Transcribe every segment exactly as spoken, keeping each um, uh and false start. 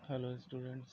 Hello students.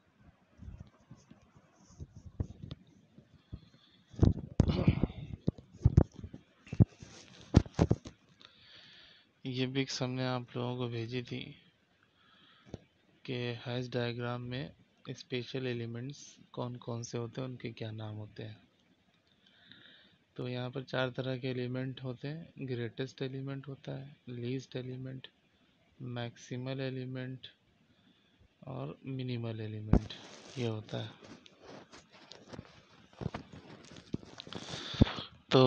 ये pics हमने आप लोगों को भेजी थी कि हैश डायग्राम में स्पेशल एलिमेंट्स कौन कौन से होते हैं, उनके क्या नाम होते हैं। तो यहाँ पर चार तरह के एलिमेंट होते हैं। ग्रेटेस्ट एलिमेंट होता है, लीस्ट एलिमेंट, मैक्सिमल एलिमेंट और मिनिमल एलिमेंट ये होता है। तो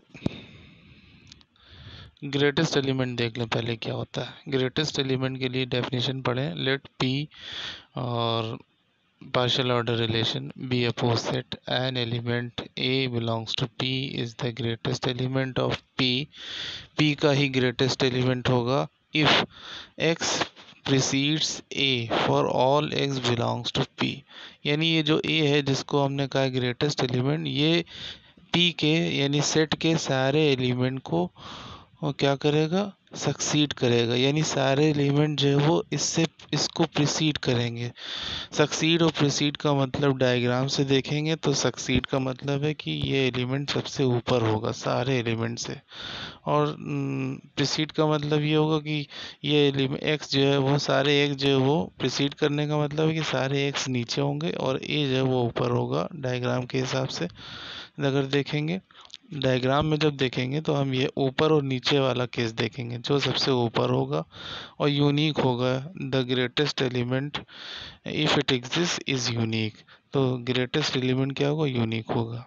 ग्रेटेस्ट एलिमेंट देख लें पहले क्या होता है। ग्रेटेस्ट एलिमेंट के लिए डेफिनेशन पढ़ें। लेट पी और partial order relation be a poset, an element A belongs to P is the greatest element of P, P का ही greatest element होगा if X precedes A for all X belongs to P। यानी ये जो A है जिसको हमने कहा greatest element, ये P के यानी सेट के सारे एलिमेंट को वो क्या करेगा, सक्सीड करेगा। यानी सारे एलिमेंट जो है वो इससे इसको प्रिसीड करेंगे। सक्सीड और प्रिसीड का मतलब डायग्राम से देखेंगे तो सक्सीड का मतलब है कि ये एलिमेंट सबसे ऊपर होगा सारे एलिमेंट से, और प्रिसीड का मतलब ये होगा कि ये एलिमेंट एक्स जो है वो सारे एक्स जो है वो प्रिसीड करने का मतलब है कि सारे एक्स नीचे होंगे और ए जो है वो ऊपर होगा डायग्राम के हिसाब से। अगर देखेंगे डायग्राम में, जब देखेंगे तो हम ये ऊपर और नीचे वाला केस देखेंगे। जो सबसे ऊपर होगा और यूनिक होगा, the greatest element if it exist is unique. तो ग्रेटेस्ट एलिमेंट क्या होगा, यूनिक होगा।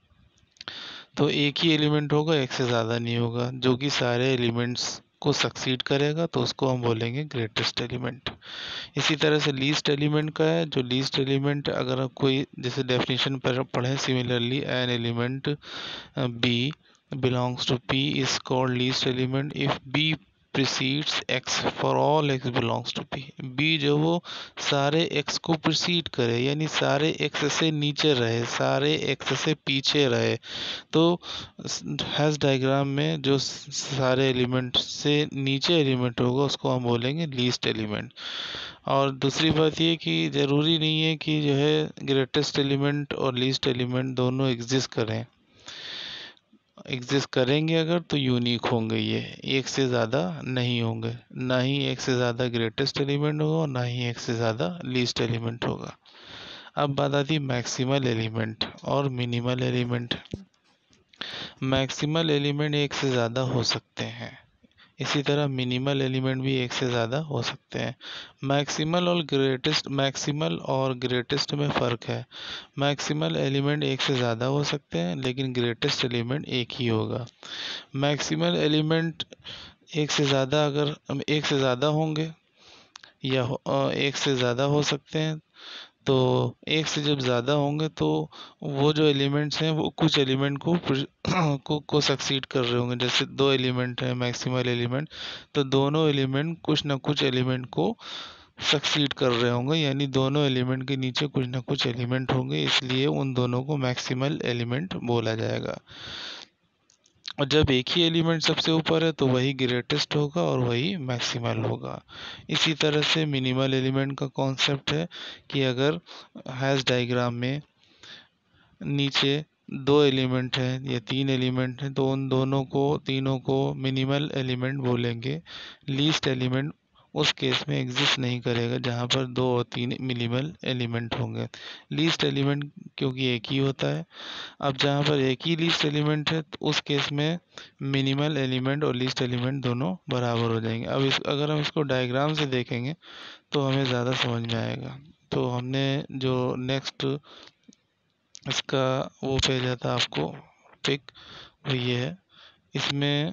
तो एक ही एलिमेंट होगा, एक से ज़्यादा नहीं होगा, जो कि सारे एलिमेंट्स को सक्सीड करेगा, तो उसको हम बोलेंगे ग्रेटेस्ट एलिमेंट। इसी तरह से लीस्ट एलिमेंट का है। जो लीस्ट एलिमेंट, अगर आप कोई जैसे डेफिनेशन पर पढ़ें, similarly an element B belongs to P is called least element if B precedes X for all X belongs to P। B जो वो सारे X को प्रिसीड करे, यानी सारे X से नीचे रहे, सारे X से पीछे रहे। तो हैश डायग्राम में जो सारे एलिमेंट से नीचे एलिमेंट होगा उसको हम बोलेंगे लीस्ट एलिमेंट। और दूसरी बात ये कि ज़रूरी नहीं है कि जो है ग्रेटेस्ट एलिमेंट और लीस्ट एलिमेंट दोनों एग्जिस्ट करें। एग्जिस्ट करेंगे अगर तो यूनिक होंगे, ये एक से ज़्यादा नहीं होंगे। ना ही एक से ज़्यादा ग्रेटेस्ट एलिमेंट होगा और ना ही एक से ज़्यादा लीस्ट एलिमेंट होगा। अब बात आती है मैक्सिमल एलिमेंट और मिनिमल एलिमेंट। मैक्सिमल एलिमेंट एक से ज़्यादा हो सकते हैं, इसी तरह मिनिमल एलिमेंट भी एक से ज़्यादा हो सकते हैं। मैक्सिमल और ग्रेटेस्ट मैक्सिमल और ग्रेटेस्ट में फ़र्क है। मैक्सिमल एलिमेंट एक से ज़्यादा हो सकते हैं, लेकिन ग्रेटेस्ट एलिमेंट एक ही होगा। मैक्सिमल एलिमेंट एक से ज़्यादा अगर एक से ज़्यादा होंगे या एक से ज़्यादा हो सकते हैं, तो एक से जब ज़्यादा होंगे तो वो जो एलिमेंट्स हैं वो कुछ एलिमेंट को को को सक्सीड कर रहे होंगे। जैसे दो एलिमेंट हैं मैक्सिमल एलिमेंट, तो दोनों एलिमेंट कुछ ना कुछ एलिमेंट को सक्सीड कर रहे होंगे, यानी दोनों एलिमेंट के नीचे कुछ ना कुछ एलिमेंट होंगे, इसलिए उन दोनों को मैक्सिमल एलिमेंट बोला जाएगा। और जब एक ही एलिमेंट सबसे ऊपर है तो वही ग्रेटेस्ट होगा और वही मैक्सिमल होगा। इसी तरह से मिनिमल एलिमेंट का कॉन्सेप्ट है कि अगर हैश डायग्राम में नीचे दो एलिमेंट हैं या तीन एलिमेंट हैं तो उन दोनों को तीनों को मिनिमल एलिमेंट बोलेंगे। लीस्ट एलिमेंट उस केस में एग्जिस्ट नहीं करेगा जहाँ पर दो और तीन मिनिमल एलिमेंट होंगे। लीस्ट एलिमेंट क्योंकि एक ही होता है। अब जहाँ पर एक ही लीस्ट एलिमेंट है तो उस केस में मिनिमल एलिमेंट और लीस्ट एलिमेंट दोनों बराबर हो जाएंगे। अब इस अगर हम इसको डायग्राम से देखेंगे तो हमें ज़्यादा समझ में आएगा। तो हमने जो नेक्स्ट इसका वो भेजा था आपको पिक, वो ये है। इसमें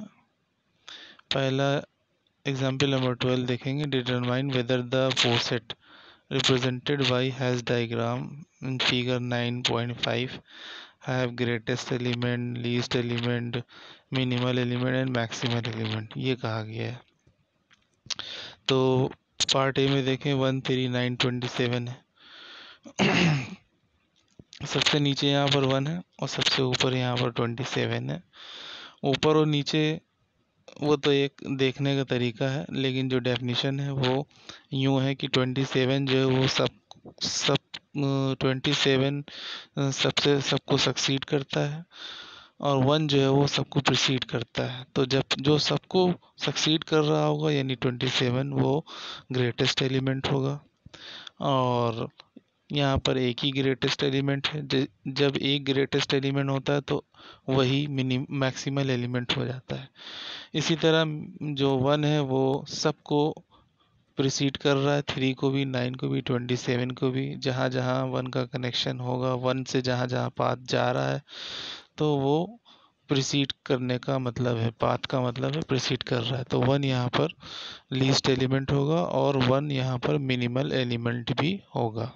पहला एग्जाम्पल नंबर ट्वेल्व देखेंगे। Determine whether the poset represented by hash diagram in figure nine point five have greatest element, least element, minimal element and maximal element, ये कहा गया है। तो पार्ट ए में देखें one three nine twenty seven है। सबसे नीचे यहाँ पर वन है और सबसे ऊपर यहाँ पर ट्वेंटी सेवन है। ऊपर और नीचे वो तो एक देखने का तरीका है, लेकिन जो डेफिनेशन है वो यूँ है कि ट्वेंटी सेवन जो है वो सब सब ट्वेंटी सेवन सबसे सबको सक्सीड करता है, और वन जो है वो सबको प्रिसीड करता है। तो जब जो सबको सक्सीड कर रहा होगा यानी ट्वेंटी सेवन, वो ग्रेटेस्ट एलिमेंट होगा। और यहाँ पर एक ही ग्रेटेस्ट एलिमेंट है। ज- जब एक ग्रेटेस्ट एलिमेंट होता है तो वही मिनिम मैक्सिमल एलिमेंट हो जाता है। इसी तरह जो वन है वो सबको प्रिसीड कर रहा है, थ्री को भी, नाइन को भी, ट्वेंटी सेवन को भी। जहाँ जहाँ वन का कनेक्शन होगा, वन से जहाँ जहाँ पाथ जा रहा है, तो वो प्रिसीड करने का मतलब है, पाथ का मतलब है प्रिसीड कर रहा है। तो वन यहाँ पर लीस्ट एलिमेंट होगा और वन यहाँ पर मिनिमल एलिमेंट भी होगा।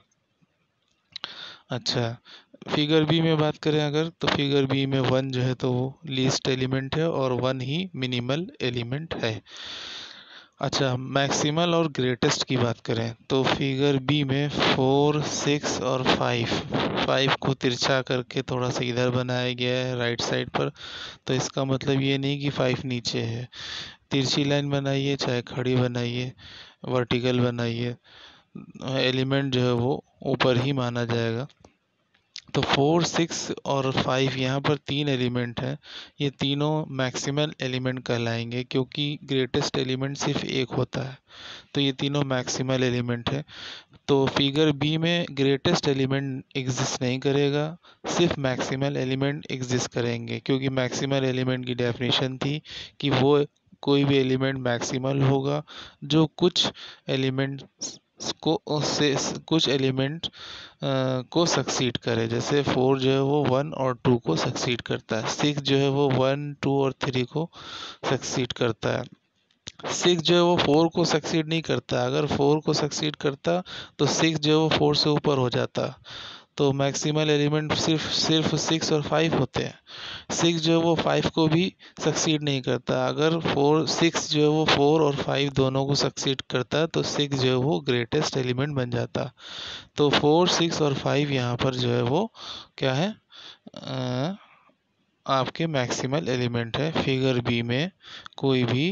अच्छा, फिगर बी में बात करें अगर, तो फिगर बी में वन जो है तो वो लीस्ट एलिमेंट है और वन ही मिनिमल एलिमेंट है। अच्छा, मैक्सिमल और ग्रेटेस्ट की बात करें तो फिगर बी में फोर, सिक्स और फाइव, फाइव को तिरछा करके थोड़ा सा इधर बनाया गया है राइट साइड पर। तो इसका मतलब ये नहीं कि फाइव नीचे है। तिरछी लाइन बनाइए चाहे खड़ी बनाइए, वर्टिकल बनाइए, एलिमेंट जो है वो ऊपर ही माना जाएगा। तो फोर, सिक्स और फाइव यहाँ पर तीन एलिमेंट हैं। ये तीनों मैक्सिमल एलिमेंट कहलाएंगे, क्योंकि ग्रेटेस्ट एलिमेंट सिर्फ एक होता है। तो ये तीनों मैक्सिमल एलिमेंट है। तो फिगर बी में ग्रेटेस्ट एलिमेंट एग्जिस्ट नहीं करेगा, सिर्फ मैक्सिमल एलिमेंट एग्जिस्ट करेंगे, क्योंकि मैक्सिमल एलिमेंट की डेफिनेशन थी कि वो कोई भी एलिमेंट मैक्सिमल होगा जो कुछ एलिमेंट को से कुछ एलिमेंट को सक्सीड करे। जैसे फोर जो है वो वन और टू को सक्सीड करता है, सिक्स जो है वो वन, टू और थ्री को सक्सीड करता है। सिक्स जो है वो फोर को सक्सीड नहीं करता। अगर फोर को सक्सीड करता तो सिक्स जो है वो फोर से ऊपर हो जाता। तो मैक्सिमल एलिमेंट सिर्फ सिर्फ सिक्स और फाइव होते हैं। सिक्स जो है वो फाइव को भी सक्सीड नहीं करता। अगर फोर सिक्स जो है वो फोर और फाइव दोनों को सक्सीड करता तो सिक्स जो है वो ग्रेटेस्ट एलिमेंट बन जाता। तो फोर, सिक्स और फाइव यहाँ पर जो है वो क्या है, आ, आपके मैक्सिमल एलिमेंट है। फिगर बी में कोई भी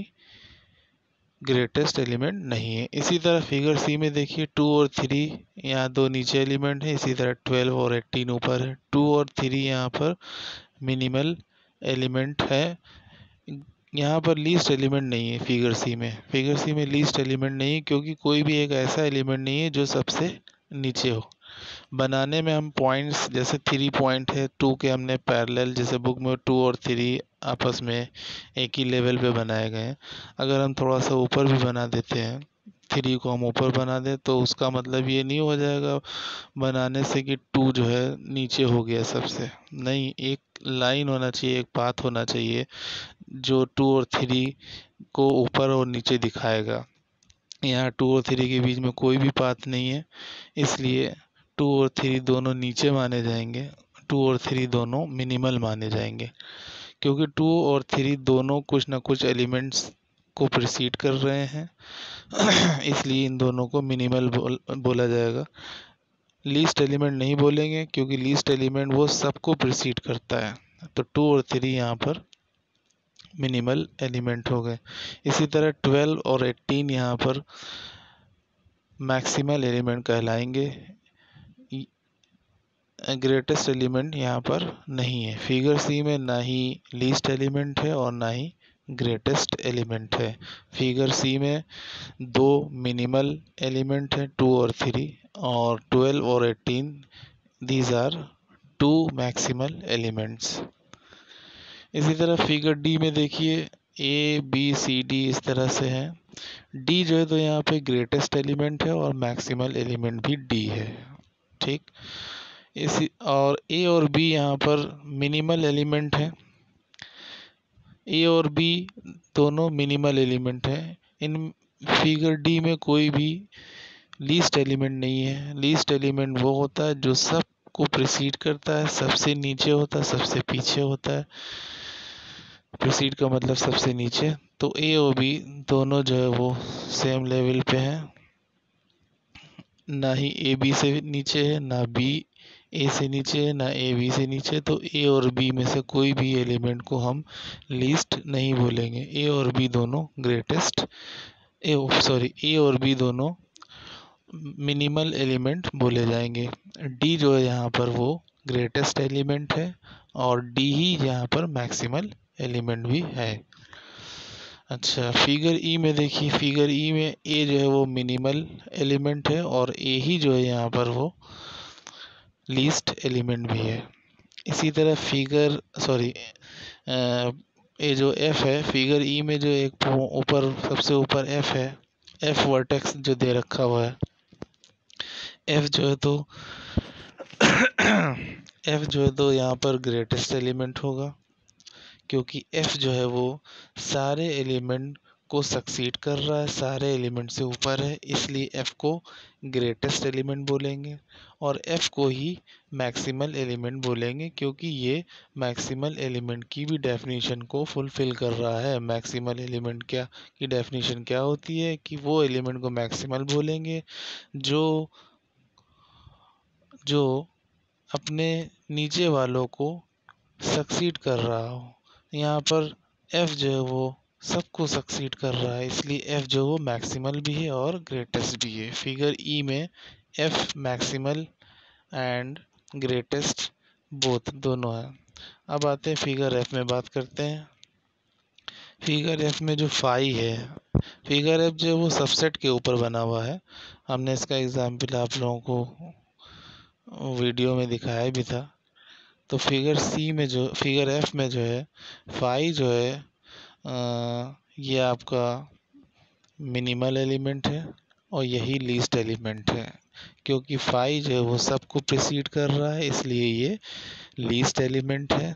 ग्रेटेस्ट एलिमेंट नहीं है। इसी तरह फिगर सी में देखिए, टू और थ्री यहाँ दो नीचे एलिमेंट है। इसी तरह ट्वेल्व और एटीन ऊपर है। टू और थ्री यहाँ पर मिनिमल एलिमेंट है। यहाँ पर लीस्ट एलिमेंट नहीं है फिगर सी में। फिगर सी में लीस्ट एलिमेंट नहीं है, क्योंकि कोई भी एक ऐसा एलिमेंट नहीं है जो सबसे नीचे हो। बनाने में हम पॉइंट्स, जैसे थ्री पॉइंट है, टू के हमने पैरेलल, जैसे बुक में टू और थ्री आपस में एक ही लेवल पे बनाए गए हैं। अगर हम थोड़ा सा ऊपर भी बना देते हैं, थ्री को हम ऊपर बना दें, तो उसका मतलब ये नहीं हो जाएगा बनाने से कि टू जो है नीचे हो गया सबसे। नहीं, एक लाइन होना चाहिए, एक पाथ होना चाहिए जो टू और थ्री को ऊपर और नीचे दिखाएगा। यहाँ टू और थ्री के बीच में कोई भी पाथ नहीं है, इसलिए टू और थ्री दोनों नीचे माने जाएंगे। टू और थ्री दोनों मिनिमल माने जाएंगे, क्योंकि टू और थ्री दोनों कुछ ना कुछ एलिमेंट्स को प्रिसीड कर रहे हैं। इसलिए इन दोनों को मिनिमल बोल, बोला जाएगा। लीस्ट एलिमेंट नहीं बोलेंगे, क्योंकि लीस्ट एलिमेंट वो सबको प्रिसीड करता है। तो टू और थ्री यहाँ पर मिनिमल एलिमेंट हो गए। इसी तरह ट्वेल्व और एटीन यहाँ पर मैक्सिमल एलिमेंट कहलाएंगे। ग्रेटेस्ट एलिमेंट यहाँ पर नहीं है। फिगर सी में ना ही लीस्ट एलिमेंट है और ना ही ग्रेटेस्ट एलिमेंट है। फिगर सी में दो मिनिमल एलिमेंट है, टू और थ्री, और ट्वेल्व और eighteen, these are two maximal elements. इसी तरह फिगर डी में देखिए, ए बी सी डी इस तरह से है। डी जो है तो यहाँ पे ग्रेटेस्ट एलिमेंट है और मैक्सिमल एलिमेंट भी डी है, ठीक। इसी और ए और बी यहाँ पर मिनिमल एलिमेंट है। ए और बी दोनों मिनिमल एलिमेंट है। इन फिगर डी में कोई भी लीस्ट एलिमेंट नहीं है। लीस्ट एलिमेंट वो होता है जो सब को प्रिसीड करता है, सबसे नीचे होता है, सबसे पीछे होता है। प्रिसीड का मतलब सबसे नीचे। तो ए और बी दोनों जो है वो सेम लेवल पे हैं। ना ही ए बी से नीचे है, ना बी ए से नीचे है ना ए बी से नीचे, तो ए और बी में से कोई भी एलिमेंट को हम लीस्ट नहीं बोलेंगे। ए और बी दोनों ग्रेटेस्ट, ए सॉरी ए और बी दोनों मिनिमल एलिमेंट बोले जाएंगे। डी जो है यहाँ पर वो ग्रेटेस्ट एलिमेंट है और डी ही यहाँ पर मैक्सिमल एलिमेंट भी है। अच्छा, फिगर ई में देखिए, फिगर ई में ए जो है वो मिनिमल एलिमेंट है और ए ही जो है यहाँ पर वो लीस्ट एलिमेंट भी है। इसी तरह फिगर सॉरी ये जो एफ है, फिगर ई में जो एक ऊपर सबसे ऊपर एफ है, एफ वर्टेक्स जो दे रखा हुआ है, एफ जो है तो एफ जो है तो यहाँ पर ग्रेटेस्ट एलिमेंट होगा, क्योंकि एफ जो है वो सारे एलिमेंट को सक्सीड कर रहा है, सारे एलिमेंट से ऊपर है, इसलिए एफ को ग्रेटेस्ट एलिमेंट बोलेंगे और एफ को ही मैक्सिमल एलिमेंट बोलेंगे, क्योंकि ये मैक्सिमल एलिमेंट की भी डेफिनेशन को फुलफिल कर रहा है। मैक्सिमल एलिमेंट क्या की डेफिनेशन क्या होती है कि वो एलिमेंट को मैक्सिमल बोलेंगे जो जो अपने नीचे वालों को सक्सीड कर रहा हो। यहाँ पर एफ जो है वो सबको सक्सीड कर रहा है, इसलिए एफ जो वो मैक्सिमल भी है और ग्रेटेस्ट भी है। फिगर ई में F maximal and greatest both दोनों है। अब आते हैं फिगर एफ में, बात करते हैं। फिगर एफ में जो फाई है, फिगर एफ जो है वो सबसेट के ऊपर बना हुआ है। हमने इसका एग्जाम्पल आप लोगों को वीडियो में दिखाया भी था। तो फिगर सी में जो फिगर एफ में जो है फाई जो है आ, ये आपका मिनिमल एलिमेंट है और यही लीस्ट एलिमेंट है, क्योंकि फाई जो है वो सबको प्रीसीड कर रहा है, इसलिए ये लीस्ट एलिमेंट है।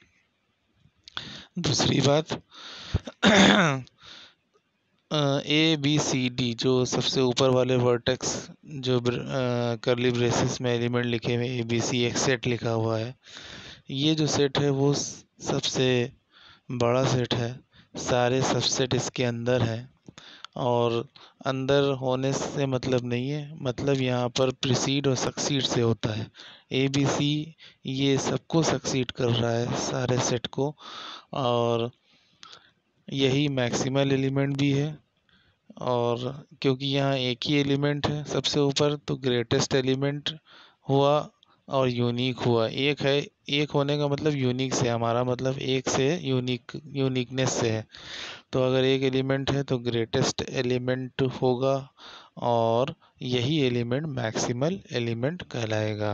दूसरी बात, ए बी सी डी जो सबसे ऊपर वाले वर्टेक्स जो करली ब्रेसेस में एलिमेंट लिखे हुए ए बी सी एक सेट लिखा हुआ है, ये जो सेट है वो सबसे बड़ा सेट है, सारे सबसेट इसके अंदर हैं और अंदर होने से मतलब नहीं है, मतलब यहाँ पर प्रीसीड और सक्सीड से होता है। ए बी सी ये सबको सक्सीड कर रहा है, सारे सेट को, और यही मैक्सिमल एलिमेंट भी है। और क्योंकि यहाँ एक ही एलिमेंट है सबसे ऊपर, तो ग्रेटेस्ट एलिमेंट हुआ और यूनिक हुआ। एक है, एक होने का मतलब यूनिक से, हमारा मतलब एक से यूनिक यूनिकनेस से है। तो अगर एक एलिमेंट है तो ग्रेटेस्ट एलिमेंट होगा और यही एलिमेंट मैक्सिमल एलिमेंट कहलाएगा।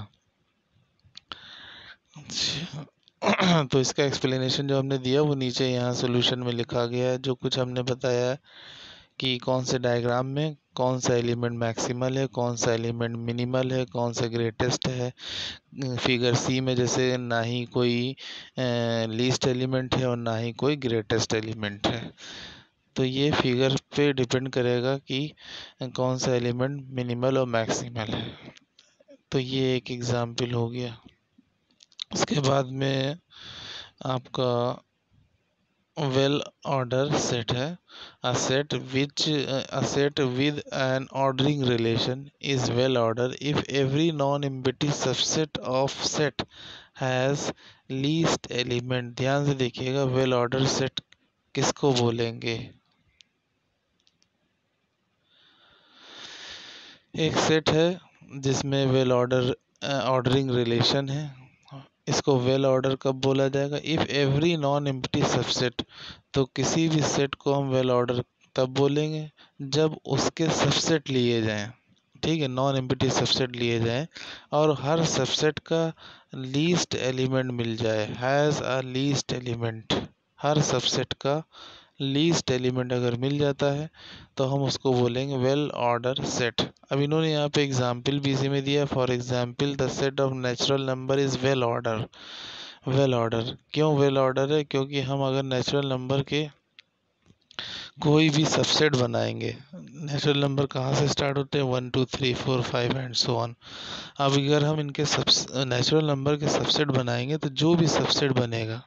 अच्छा, तो इसका एक्सप्लेनेशन जो हमने दिया वो नीचे यहाँ सॉल्यूशन में लिखा गया है। जो कुछ हमने बताया है कि कौन से डायग्राम में कौन सा एलिमेंट मैक्सिमल है, कौन सा एलिमेंट मिनिमल है, कौन सा ग्रेटेस्ट है। फिगर सी में जैसे ना ही कोई लीस्ट एलिमेंट है और ना ही कोई ग्रेटेस्ट एलिमेंट है, तो ये फिगर पे डिपेंड करेगा कि कौन सा एलिमेंट मिनिमल और मैक्सिमल है। तो ये एक एग्जाम्पल हो गया। उसके बाद में आपका वेल ऑर्डर सेट है। a set which uh, a set with an ordering relation is well ordered if every non-empty subset of set has least element। ध्यान से देखिएगा, वेल ऑर्डर सेट किसको बोलेंगे। एक सेट है जिसमें वेल ऑर्डर ऑर्डरिंग रिलेशन है, इसको वेल ऑर्डर कब बोला जाएगा, if every non empty subset. तो किसी भी सेट को हम वेल ऑर्डर तब बोलेंगे जब उसके सबसेट लिए जाएं, ठीक है, नॉन एम्प्टी सबसेट लिए जाएं और हर सबसेट का लीस्ट एलिमेंट मिल जाए, हैज़ अ लीस्ट एलिमेंट। हर सबसेट का लीस्ट एलिमेंट अगर मिल जाता है तो हम उसको बोलेंगे वेल ऑर्डर सेट। अब इन्होंने यहाँ पे एग्जाम्पल भी इसी में दिया, for example the set of natural number is well order. Well order क्यों वेल ऑर्डर है, क्योंकि हम अगर नेचुरल नंबर के कोई भी सबसेट बनाएंगे, नेचुरल नंबर कहाँ से स्टार्ट होते हैं, one to three four five and so on. अब अगर हम इनके सब नेचुरल नंबर के सबसेट बनाएंगे तो जो भी सबसेट बनेगा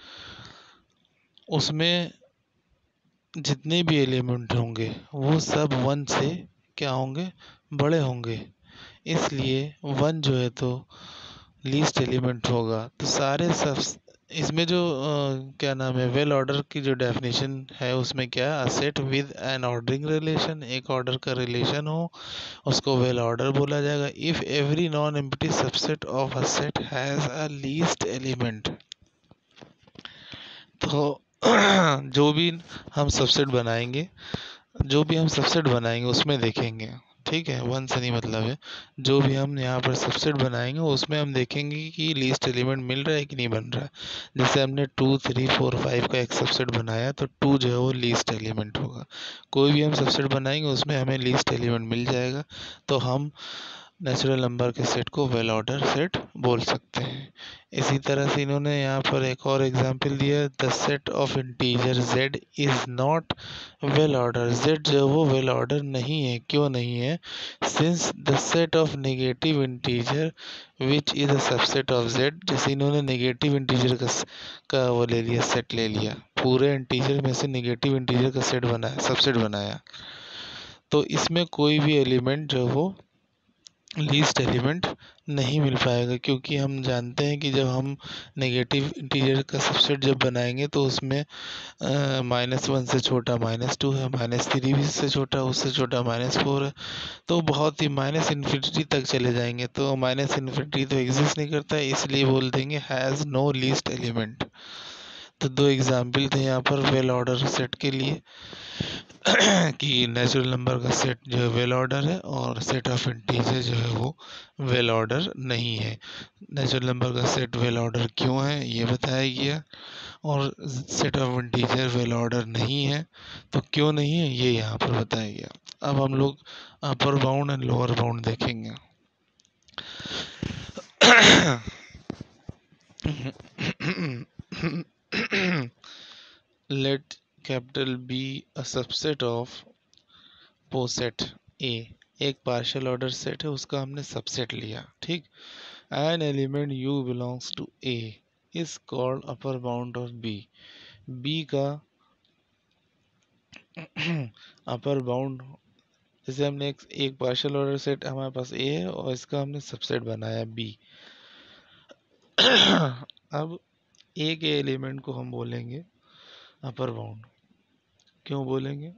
उसमें जितने भी एलिमेंट होंगे वो सब वन से क्या होंगे, बड़े होंगे। इसलिए वन जो है तो लीस्ट एलिमेंट होगा तो सारे सब इसमें जो अ, क्या नाम है वेल ऑर्डर की जो डेफिनेशन है उसमें क्या है, set with an ordering relation, एक ऑर्डर का रिलेशन हो उसको वेल ऑर्डर बोला जाएगा। If every non empty subset of a set has a least element, तो जो भी हम सबसेट बनाएंगे जो भी हम सबसेट बनाएंगे उसमें देखेंगे, ठीक है, वन से नहीं मतलब है, जो भी हम यहाँ पर सबसेट बनाएंगे उसमें हम देखेंगे कि लीस्ट एलिमेंट मिल रहा है कि नहीं बन रहा है। जैसे हमने टू थ्री फोर फाइव का एक सबसेट बनाया तो टू जो है वो लीस्ट एलिमेंट होगा। कोई भी हम सबसेट बनाएंगे उसमें हमें लीस्ट एलिमेंट मिल जाएगा तो हम नेचुरल नंबर के सेट को वेल ऑर्डर सेट बोल सकते हैं। इसी तरह से इन्होंने यहाँ पर एक और एग्जांपल दिया, the set of integer z is not well order. z जो है वो वेल ऑर्डर नहीं है, क्यों नहीं है? Since the set of negative integer which is a subset of z, जैसे इन्होंने नेगेटिव इंटीजर का का वो ले लिया, सेट ले लिया, पूरे इंटीजर में से नेगेटिव इंटीजर का सेट बनाया, सबसेट बनाया, तो इसमें कोई भी एलिमेंट जो वो लीस्ट एलिमेंट नहीं मिल पाएगा, क्योंकि हम जानते हैं कि जब हम नेगेटिव इंटीजर का सबसेट जब बनाएंगे तो उसमें माइनस वन से छोटा माइनस टू है, माइनस थ्री भी से छोटा, उससे छोटा माइनस फोर है, तो बहुत ही माइनस इन्फिनिटी तक चले जाएंगे, तो माइनस इन्फिनिटी तो एग्जिस्ट नहीं करता है, इसलिए बोल देंगे हैज़ नो लीस्ट एलिमेंट। तो दो एग्जाम्पल थे यहाँ पर वेल ऑर्डर सेट के लिए कि नेचुरल नंबर का सेट जो है वेल ऑर्डर है और सेट ऑफ इंटीजर जो है वो वेल ऑर्डर नहीं है। नेचुरल नंबर का सेट वेल ऑर्डर क्यों है ये बताया गया, और set of integer well order नहीं है तो क्यों नहीं है ये यहाँ पर बताया गया। अब हम लोग upper bound and lower bound देखेंगे। Let capital B a subset of poset A, एक पार्शियल ऑर्डर सेट है उसका हमने सबसेट लिया, ठीक। An element u belongs to A is called upper bound of B, B का अपर बाउंड, जैसे हमने एक, एक पार्शियल ऑर्डर सेट हमारे पास ए है और इसका हमने सबसेट बनाया बी। अब ए के एलिमेंट को हम बोलेंगे अपर बाउंड, क्यों बोलेंगे?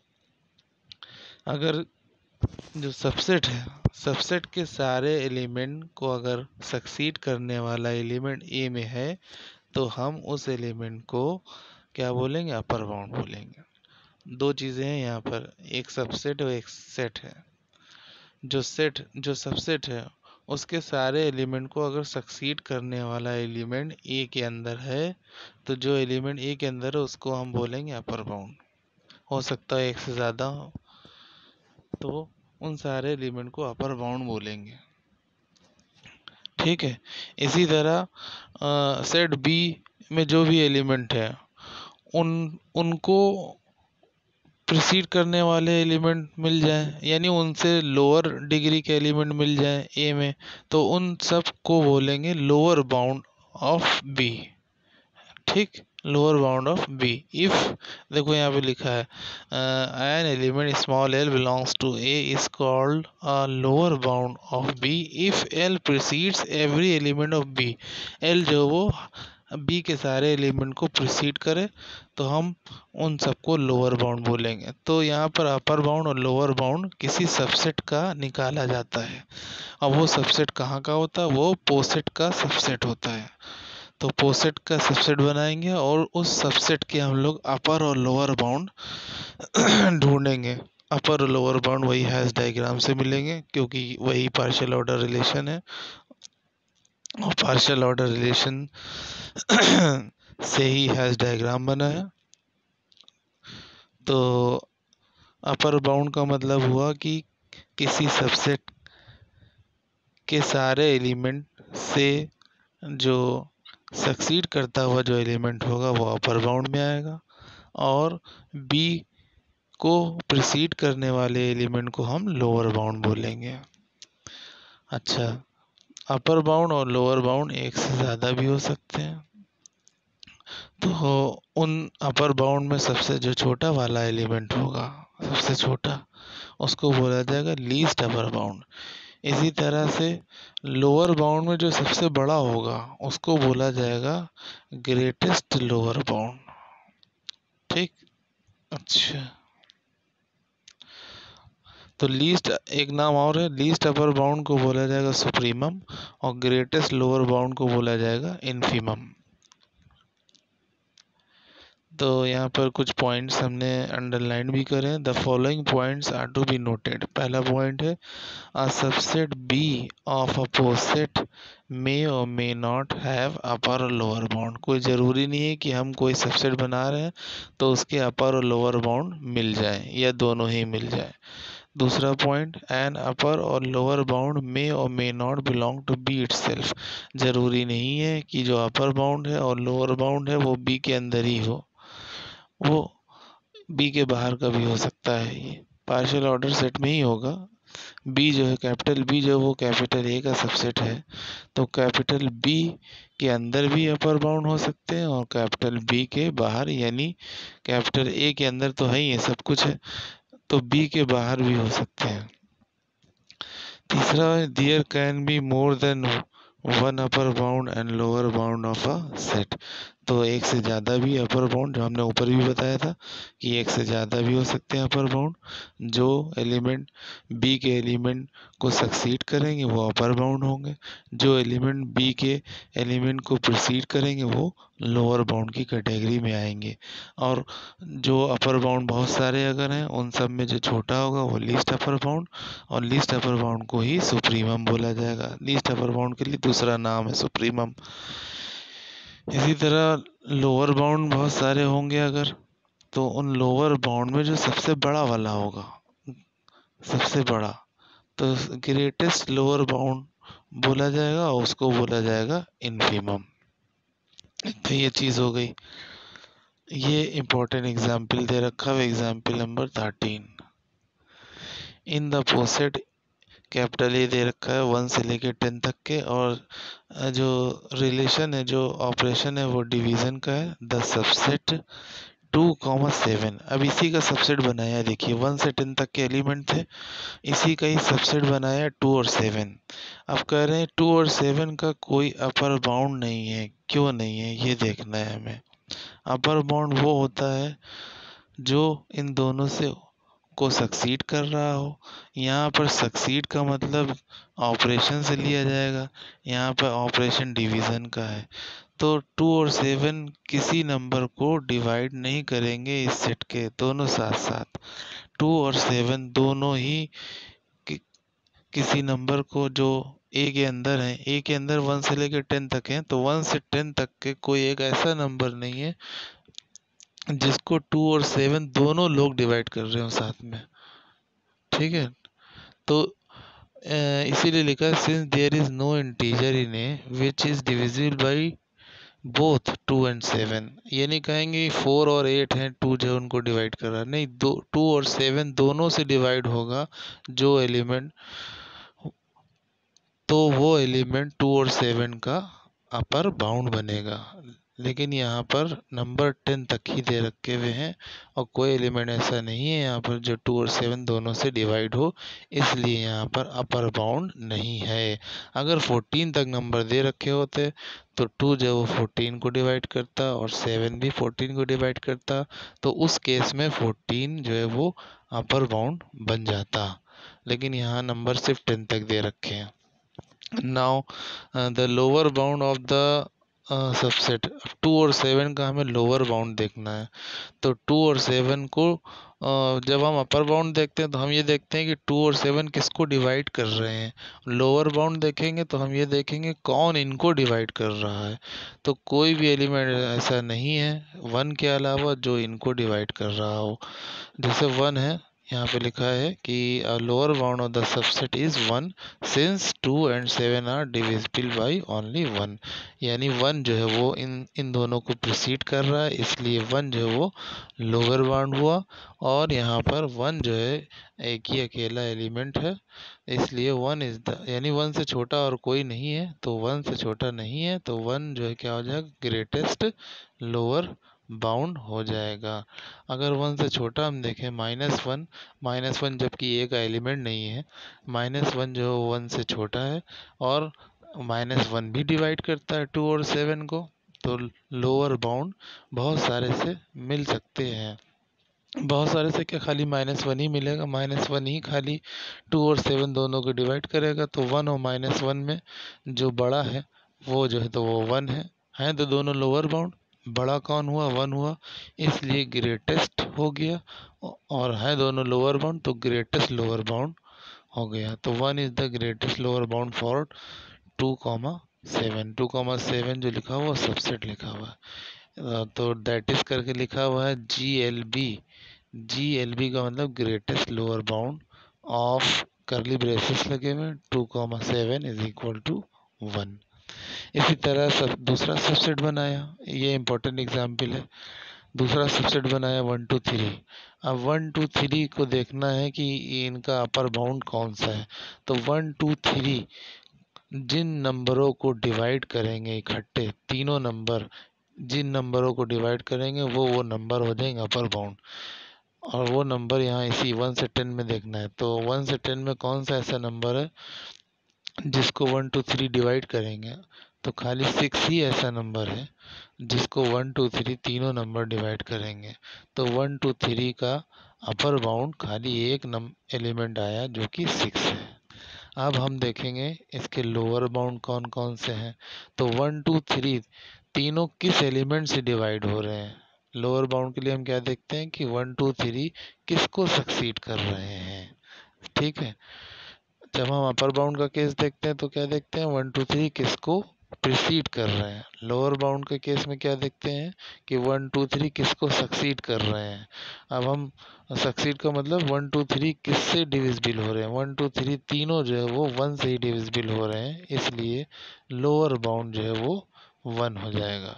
अगर जो सबसेट है, सबसेट के सारे एलिमेंट को अगर सक्सीड करने वाला एलिमेंट ए में है तो हम उस एलिमेंट को क्या बोलेंगे? अपर बाउंड बोलेंगे। दो चीज़ें हैं यहाँ पर, एक सबसेट और एक सेट है। जो सेट जो सबसेट है उसके सारे एलिमेंट को अगर सक्सीड करने वाला एलिमेंट ए के अंदर है तो जो एलिमेंट ए के अंदर है उसको हम बोलेंगे अपर बाउंड। हो सकता है एक से ज़्यादा हो तो उन सारे एलिमेंट को अपर बाउंड बोलेंगे, ठीक है। इसी तरह सेट बी में जो भी एलिमेंट है उन उनको प्रीसीड करने वाले एलिमेंट मिल जाए, यानी उनसे लोअर डिग्री के एलिमेंट मिल जाए ए में, तो उन सब को बोलेंगे लोअर बाउंड ऑफ बी, ठीक। Lower bound of B if, देखो यहाँ पे लिखा है an element small L belongs to A is called a lower bound of B if L precedes every element of B. L जो वो B के सारे एलिमेंट को प्रीसीड करे तो हम उन सबको लोअर बाउंड बोलेंगे। तो यहाँ पर अपर बाउंड और लोअर बाउंड किसी सबसेट का निकाला जाता है, और वो सबसेट कहाँ का होता है? वो पोसेट का सबसेट होता है। तो पोसेट का सबसेट बनाएंगे और उस सबसेट के हम लोग अपर और लोअर बाउंड ढूंढेंगे। अपर और लोअर बाउंड वही हैश डायग्राम से मिलेंगे क्योंकि वही पार्शियल ऑर्डर रिलेशन है, और पार्शियल ऑर्डर रिलेशन से ही हैश डायग्राम बना है। तो अपर बाउंड का मतलब हुआ कि किसी सबसेट के सारे एलिमेंट से जो सक्सीड करता हुआ जो एलिमेंट होगा वो अपर बाउंड में आएगा, और बी को प्रीसीड करने वाले एलिमेंट को हम लोअर बाउंड बोलेंगे। अच्छा, अपर बाउंड और लोअर बाउंड एक से ज़्यादा भी हो सकते हैं, तो उन अपर बाउंड में सबसे जो छोटा वाला एलिमेंट होगा, सबसे छोटा, उसको बोला जाएगा लीस्ट अपर बाउंड। इसी तरह से लोअर बाउंड में जो सबसे बड़ा होगा उसको बोला जाएगा ग्रेटेस्ट लोअर बाउंड। ठीक, अच्छा, तो लीस्ट एक नाम और है, लीस्ट अपर बाउंड को बोला जाएगा सुप्रीमम और ग्रेटेस्ट लोअर बाउंड को बोला जाएगा इन्फीमम। तो यहाँ पर कुछ पॉइंट्स हमने अंडरलाइन भी करे। The following points are to be noted. पहला पॉइंट है a subset B of a poset may or may not have upper और लोअर बाउंड। कोई ज़रूरी नहीं है कि हम कोई सबसेट बना रहे हैं तो उसके अपर और लोअर बाउंड मिल जाए या दोनों ही मिल जाए। दूसरा पॉइंट, एन अपर और lower bound may or may not belong to B itself. ज़रूरी नहीं है कि जो अपर बाउंड है और लोअर बाउंड है वो बी के अंदर ही हो, वो बी के बाहर का भी हो सकता है। ये पार्शियल ऑर्डर सेट में ही होगा। बी जो है, कैपिटल बी जो वो कैपिटल ए का सबसेट है, तो कैपिटल बी के अंदर भी अपर बाउंड हो सकते हैं और कैपिटल बी के बाहर, यानी कैपिटल ए के अंदर तो है ही है, सब कुछ है, तो बी के बाहर भी हो सकते हैं। तीसरा, there can be more than one upper bound and lower bound of a set. तो एक से ज़्यादा भी अपर बाउंड, जो हमने ऊपर भी बताया था कि एक से ज़्यादा भी हो सकते हैं अपर बाउंड। जो एलिमेंट बी के एलिमेंट को सक्सीड करेंगे वो अपर बाउंड होंगे, जो एलिमेंट बी के एलिमेंट को प्रीसीड करेंगे वो लोअर बाउंड की कैटेगरी में आएंगे। और जो अपर बाउंड बहुत सारे अगर हैं उन सब में जो छोटा होगा वो लीस्ट अपर बाउंड, और लीस्ट अपर बाउंड को ही सुप्रीमम बोला जाएगा। लीस्ट अपर बाउंड के लिए दूसरा नाम है सुप्रीमम। इसी तरह लोअर बाउंड बहुत सारे होंगे अगर, तो उन लोअर बाउंड में जो सबसे बड़ा वाला होगा, सबसे बड़ा, तो ग्रेटेस्ट लोअर बाउंड बोला जाएगा और उसको बोला जाएगा इन्फीमम। तो ये चीज़ हो गई। ये इंपॉर्टेंट एग्जाम्पल दे रखा है, example number thirteen. In the poset capital A दे रखा है वन से लेके टेन तक के, और जो रिलेशन है, जो ऑपरेशन है वो डिवीज़न का है। The subset two comma seven, अब इसी का सबसेट बनाया, देखिए वन से टेन तक के एलिमेंट थे, इसी का ही सबसेट बनाया टू और सेवन। अब कह रहे हैं टू और सेवन का कोई अपर बाउंड नहीं है, क्यों नहीं है ये देखना है हमें। अपर बाउंड वो होता है जो इन दोनों से को सक्सीड कर रहा हो। यहाँ पर सक्सीड का मतलब ऑपरेशन से लिया जाएगा, यहाँ पर ऑपरेशन डिवीज़न का है। तो टू और सेवन किसी नंबर को डिवाइड नहीं करेंगे इस सेट के, दोनों साथ साथ। टू और सेवन दोनों ही कि, किसी नंबर को जो ए के अंदर है, ए के अंदर वन से लेकर टेन तक है, तो वन से टेन तक के कोई एक ऐसा नंबर नहीं है जिसको टू और सेवन दोनों लोग डिवाइड कर रहे हो साथ में। ठीक है, तो इसीलिए लिखा है since there is no integer in A which is divisible by both two and seven. ये नहीं कहेंगे फोर और एट हैं, टू जो उनको डिवाइड कर रहा है, नहीं, दो टू और सेवन दोनों से डिवाइड होगा जो एलिमेंट, तो वो एलिमेंट टू और सेवन का अपर बाउंड बनेगा। लेकिन यहाँ पर नंबर टेन तक ही दे रखे हुए हैं और कोई एलिमेंट ऐसा नहीं है यहाँ पर जो टू और सेवन दोनों से डिवाइड हो, इसलिए यहाँ पर अपर बाउंड नहीं है। अगर फोर्टीन तक नंबर दे रखे होते तो टू जो वो फोर्टीन को डिवाइड करता और सेवन भी फोर्टीन को डिवाइड करता, तो उस केस में फोर्टीन जो है वो अपर बाउंड बन जाता। लेकिन यहाँ नंबर सिर्फ टेन तक दे रखे हैं। Now the lower bound of the subset, two और सेवन का हमें लोअर बाउंड देखना है। तो टू और सेवन को uh, जब हम अपर बाउंड देखते हैं तो हम ये देखते हैं कि टू और सेवन किसको डिवाइड कर रहे हैं। लोअर बाउंड देखेंगे तो हम ये देखेंगे कौन इनको डिवाइड कर रहा है। तो कोई भी एलिमेंट ऐसा नहीं है वन के अलावा जो इनको डिवाइड कर रहा हो। जैसे वन है, यहाँ पे लिखा है कि lower bound of the subset is one since two and seven are divisible by only one. यानी वन जो है वो इन इन दोनों को प्रीसीड कर रहा है, इसलिए वन जो है वो लोअर बाउंड हुआ। और यहाँ पर वन जो है एक ही अकेला एलिमेंट है, इसलिए वन इज द, यानी वन से छोटा और कोई नहीं है, तो वन से छोटा नहीं है, तो वन जो है क्या हो जाएगा, ग्रेटेस्ट लोअर बाउंड हो जाएगा। अगर वन से छोटा हम देखें माइनस वन, माइनस वन जबकि ए का एलिमेंट नहीं है, माइनस वन जो वन से छोटा है और माइनस वन भी डिवाइड करता है टू और सेवन को, तो लोअर बाउंड बहुत सारे से मिल सकते हैं। बहुत सारे से क्या खाली माइनस वन ही मिलेगा, माइनस वन ही खाली टू और सेवन दोनों को डिवाइड करेगा, तो वन और माइनस वन में जो बड़ा है वो जो है तो वो वन है हैं तो दोनों लोअर बाउंड, बड़ा कौन हुआ, वन हुआ, इसलिए ग्रेटेस्ट हो गया, और है दोनों लोअर बाउंड तो ग्रेटेस्ट लोअर बाउंड हो गया। तो one is the greatest lower bound for two comma seven, two comma seven जो लिखा हुआ सबसेट लिखा हुआ है, तो दैट इज करके लिखा हुआ है G L B, G L B का मतलब greatest lower bound of curly braces लगे हुए two comma seven is equal to one. इसी तरह सब दूसरा सबसेट बनाया, ये इंपॉर्टेंट एग्जाम्पल है। दूसरा सबसेट बनाया वन टू थ्री। अब वन टू थ्री को देखना है कि इनका अपर बाउंड कौन सा है, तो वन टू थ्री जिन नंबरों को डिवाइड करेंगे इकट्ठे, तीनों नंबर जिन नंबरों को डिवाइड करेंगे वो वो नंबर हो जाएंगे अपर बाउंड, और वो नंबर यहाँ इसी वन से टेन में देखना है। तो वन से टेन में कौन सा ऐसा नंबर है जिसको वन टू थ्री डिवाइड करेंगे, तो खाली सिक्स ही ऐसा नंबर है जिसको वन टू थ्री तीनों नंबर डिवाइड करेंगे। तो वन टू थ्री का अपर बाउंड खाली एक नम एलिमेंट आया जो कि सिक्स है। अब हम देखेंगे इसके लोअर बाउंड कौन कौन से हैं। तो वन टू थ्री तीनों किस एलिमेंट से डिवाइड हो रहे हैं। लोअर बाउंड के लिए हम क्या देखते हैं कि वन टू थ्री किसको सक्सीड कर रहे हैं, ठीक है। जब हम अपर बाउंड का केस देखते हैं तो क्या देखते हैं, वन टू थ्री किसको प्रिसीड कर रहे हैं। लोअर बाउंड के केस में क्या देखते हैं कि वन टू थ्री किसको सक्सीड कर रहे हैं। अब हम सक्सीड का मतलब वन टू थ्री किससे डिविजिबल हो रहे हैं, वन टू थ्री तीनों जो है वो वन से ही डिविजिबल हो रहे हैं, इसलिए लोअर बाउंड जो है वो वन हो जाएगा।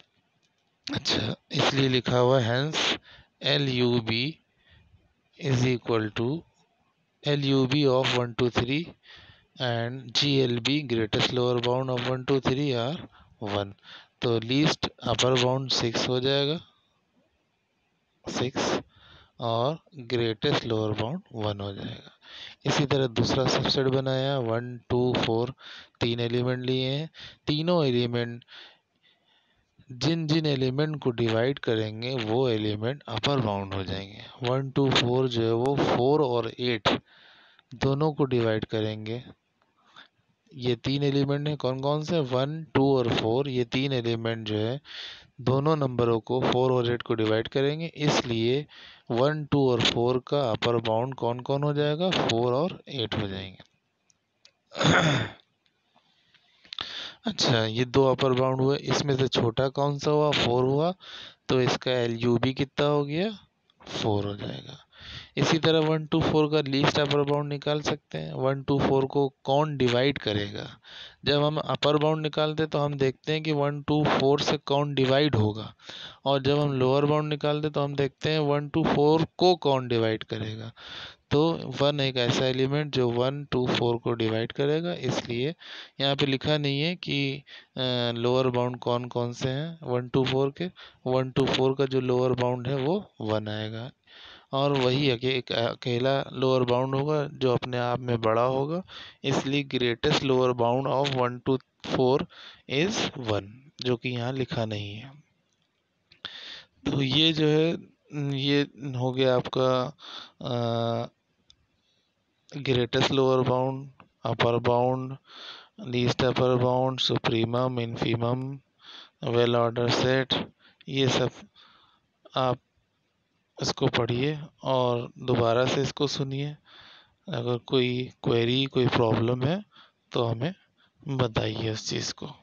अच्छा, इसलिए लिखा हुआ hence L U B is equal to L U B of one to three and G L B greatest lower bound of one to थ्री are वन। तो लीस्ट अपर बाउंड सिक्स हो जाएगा, सिक्स, और greatest lower bound one हो जाएगा। इसी तरह दूसरा सबसेट बनाया वन टू फोर, तीन एलिमेंट लिए हैं, तीनों एलिमेंट जिन जिन एलिमेंट को डिवाइड करेंगे वो एलिमेंट अपर बाउंड हो जाएंगे। वन टू फोर जो है वो फोर और एट दोनों को डिवाइड करेंगे। ये तीन एलिमेंट हैं कौन कौन से, वन टू और फोर, ये तीन एलिमेंट जो है दोनों नंबरों को फोर और एट को डिवाइड करेंगे, इसलिए वन टू और फोर का अपर बाउंड कौन कौन हो जाएगा, फोर और एट हो जाएंगे। अच्छा, ये दो अपर बाउंड हुए, इसमें से छोटा कौन सा हुआ, फोर हुआ, तो इसका एल यू बी कितना हो गया, फोर हो जाएगा। इसी तरह वन टू फोर का लीस्ट अपर बाउंड निकाल सकते हैं। वन टू फोर को कौन डिवाइड करेगा, जब हम अपर बाउंड निकालते हैं तो हम देखते हैं कि वन टू फोर से कौन डिवाइड होगा, और जब हम लोअर बाउंड निकालते हैं तो हम देखते हैं वन टू फोर को कौन डिवाइड करेगा। तो वन एक ऐसा एलिमेंट जो वन टू फोर को डिवाइड करेगा, इसलिए यहाँ पे लिखा नहीं है कि लोअर बाउंड कौन कौन से हैं वन टू फोर के। वन टू फोर का जो लोअर बाउंड है वो वन आएगा, और वही एक अकेला लोअर बाउंड होगा जो अपने आप में बड़ा होगा, इसलिए greatest lower bound of one two four is one, जो कि यहाँ लिखा नहीं है। तो ये जो है ये हो गया आपका greatest lower bound, upper bound, least upper bound, supremum, infimum, well order set, ये सब आप इसको पढ़िए और दोबारा से इसको सुनिए। अगर कोई क्वेरी कोई प्रॉब्लम है तो हमें बताइए उस चीज़ को।